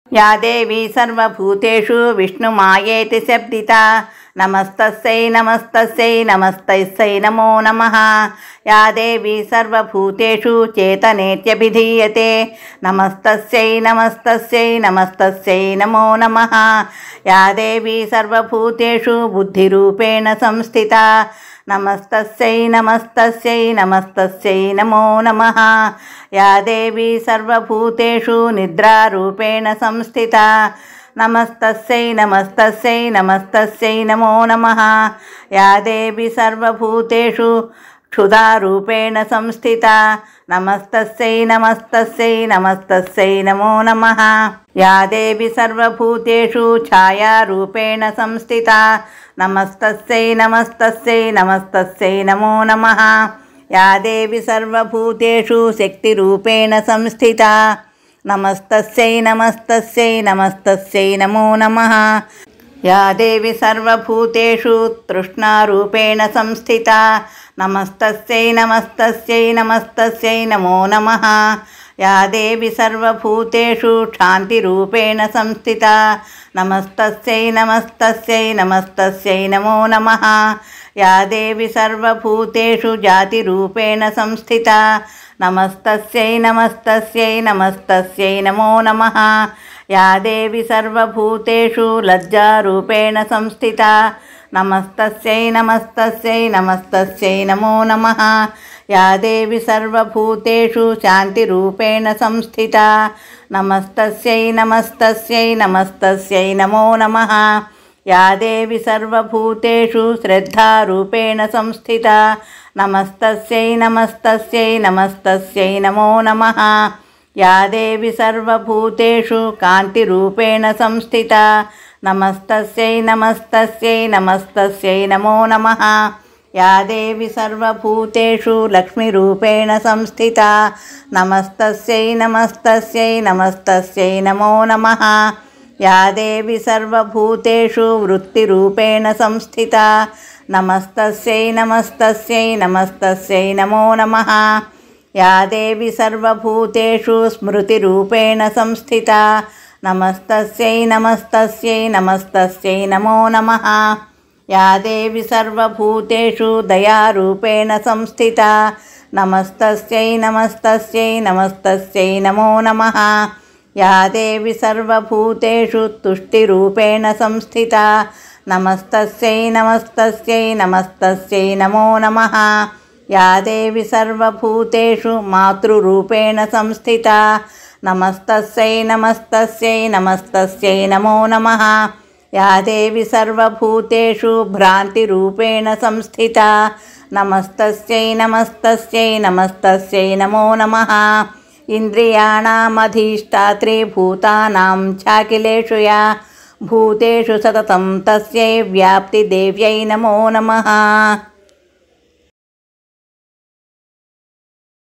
या देवी सर्वभूतेषु विष्णुमायेति शब्दिता नमस्तस्यै नमस्तस्यै नमस्तस्यै नमो नमः। या देवी सर्वभूतेषु चेतनेत्यभिधीयते नमस्तस्यै नमस्तस्यै नमस्तस्यै नमो नमः। या देवी सर्वभूतेषु बुद्धिरूपेण संस्थिता नमस्तस्यै नमस्तस्यै नमस्तस्यै नमो नमः। या देवी सर्वभूतेषु निद्रारूपेण संस्थिता नमस्तस्यै नमस्तस्यै नमस्तस्यै नमो नमः। या देवी सर्वभूतेषु क्षुधारूपेण संस्थिता नमस्तस्यै नमस्तस्यै नमस्तस्यै नमो नमः। या देवी सर्वभूतेषु छायारूपेण संस्थिता नमस्तस्यै नमस्तस्यै नमस्तस्यै नमो नमः। या देवी सर्वभूतेषु शक्तिरूपेण संस्थिता नमस्तस्यै नमस्तस्यै नमस्तस्यै नमो नमः। या देवी सर्वभूतेषु तृष्णारूपेण संस्थिता नमस्तस्यै नमस्तस्यै नमस्तस्यै नमो नमः। या देवी सर्वभूतेषु शान्तिरूपेण संस्थिता नमस्तस्यै नमस्तस्यै नमस्तस्यै नमो नमः। या देवी सर्वभूतेषु जातिरूपेण संस्थिता नमस्तस्यै नमस्तस्यै नमस्तस्यै नमो नमः। या देवी सर्वभूतेषु लज्जारूपेण संस्थिता नमस्तस्यै नमस्तस्यै नमस्तस्यै नमो नमः। या देवी सर्वभूतेषु शान्तिरूपेण संस्थिता नमस्तस्यै नमस्तस्यै नमस्तस्यै नमो नमः। या देवी सर्वभूतेषु श्रद्धारूपेण संस्थिता नमस्तस्यै नमस्तस्यै नमस्तस्यै नमो नमः। या देवी सर्वभूतेषु कान्तिरूपेण संस्थिता नमस्तस्यै नमस्तस्यै नमस्तस्यै नमो नमः। या देवी सर्वभूतेषु लक्ष्मीरूपेण संस्थिता नमस्तस्यै नमस्तस्यै नमस्तस्यै नमो नमः। या देवी सर्वभूतेषु वृत्तिरूपेण संस्थिता नमस्तस्यै नमस्तस्यै नमस्तस्यै नमो नमः। या देवी सर्वभूतेषु स्मृतिरूपेण संस्थिता नमस्तस्यै नमस्तस्यै नमस्तस्यै नमो नमः। या देवी सर्वभूतेषु दयारूपेण संस्थिता नमस्तस्यै नमस्तस्यै नमस्तस्यै नमो नमः। या देवी सर्वभूतेषु तुष्टिरूपेण संस्थिता नमस्तस्यै नमस्तस्यै नमस्तस्यै नमो नमः। या देवी सर्वभूतेषु मातृरूपेण संस्थिता नमस्तस्यै नमस्तस्यै नमस्तस्यै नमो नमः। या देवी सर्वभूतेषु भ्रान्तिरूपेण संस्थिता नमस्तस्यै नमस्तस्यै नमस्तस्यै नमो नमः। इन्द्रियाणामधिष्ठात्री भूतानां चाखिलेषु या भूतेषु सततं तस्यै व्याप्तिदेव्यै नमो नमः।